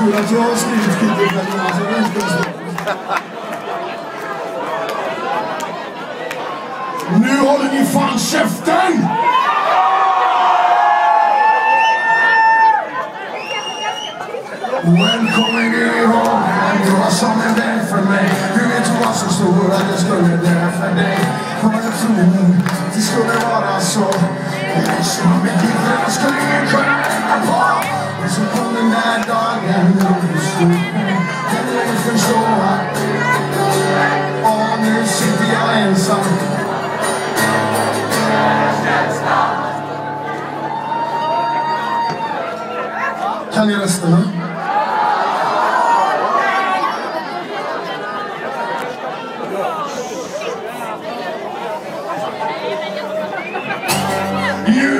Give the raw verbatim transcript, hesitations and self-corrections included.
tur att jag har skrivit skiten för att alltså, det ska stå. Nu håller ni fan käften! Välkommen ihåg, du var som en vän för mig. Du vet du var så stor att jag skulle dö för dig. Och jag tror det skulle vara så. Jag som med livet, jag skulle ingen kunna vänta på. Men så kom den där dagen och du slog mig. Jag vill förstå att och nu sitter jag ensam. Kan ni resten? You